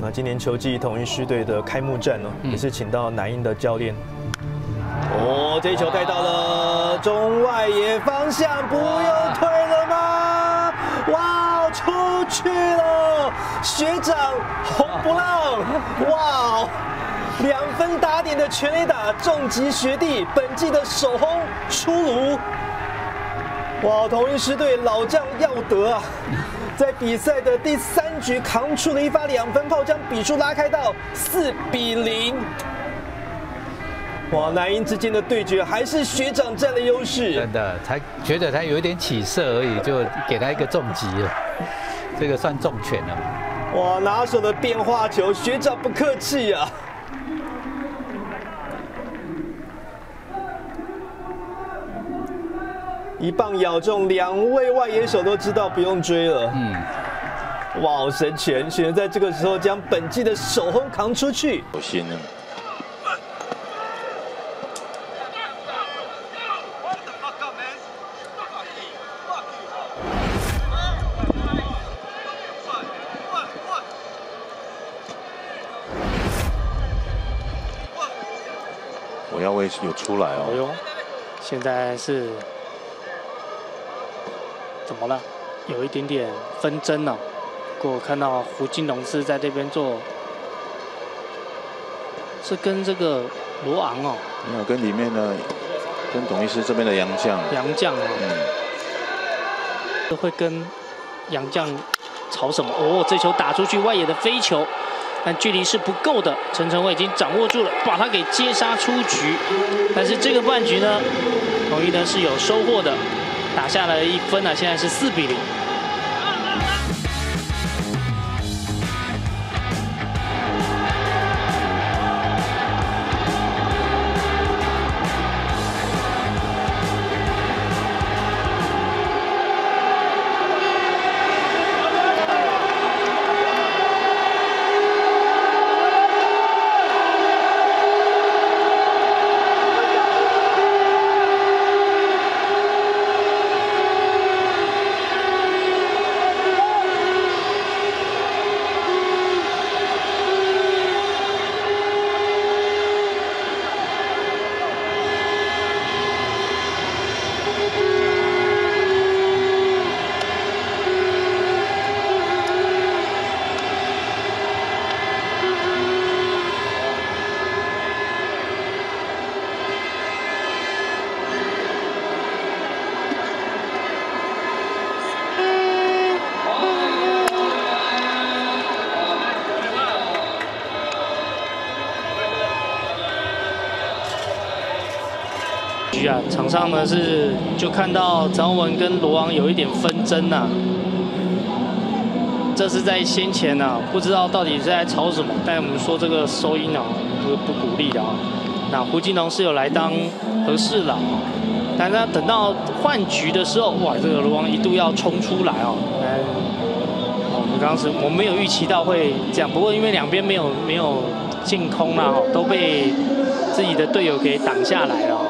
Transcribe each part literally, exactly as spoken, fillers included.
那今年球季统一狮队的开幕战呢，也是请到南英的教练。哦，这一球带到了中外野方向，不用推了吗？哇，出去了！学长红不让，哇！两分打点的全垒打，重击学弟本季的首轰出炉。哇，统一狮队老将耀德啊，在比赛的第三局扛出了一发两分炮，将比数拉开到四比零。哇，南英之间的对决还是学长占了优势。 真的，才觉得他有一点起色而已，就给他一个重击了，这个算重拳了。 哇，拿手的变化球，学长不客气啊。一棒咬中，两位外野手都知道不用追了。嗯，哇，神拳选择在这个时候将本季的首轰扛出去。 有心呢。我要位有出来哦。 哎呦，现在是。怎么了？有一点点纷争了。不过我看到胡金龙是在这边做，是跟这个罗昂哦， 没有跟里面的，跟统一狮这边的洋将。 洋将哦，嗯，会跟洋将吵什么？哦，这球打出去，外野的飞球，但距离是不够的。陈晨慧已经掌握住了，把他给接杀出局。但是这个半局呢，统一呢是有收获的。打下了一分啊，现在是四比零。啊，场上呢是就看到陈宏文跟罗昂有一点纷争呐、啊，这是在先前呐、啊，不知道到底是在吵什么，但我们说这个收音啊，不不鼓励的啊。那胡金龙是有来当和事佬，但是他等到换局的时候，哇，这个罗昂一度要冲出来哦，但我们当时我们没有预期到会这样，不过因为两边没有没有进空啦，都被自己的队友给挡下来了。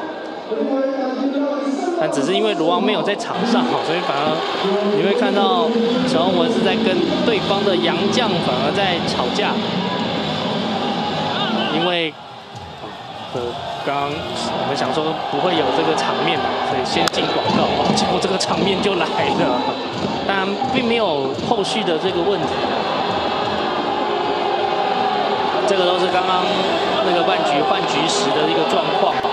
但只是因为罗昂没有在场上，所以反而你会看到陈宏文是在跟对方的洋将反而在吵架。因为呃，刚刚我们想说不会有这个场面嘛，所以先进广告，结果这个场面就来了。当然并没有后续的这个问题，这个都是刚刚那个半局换局时的一个状况。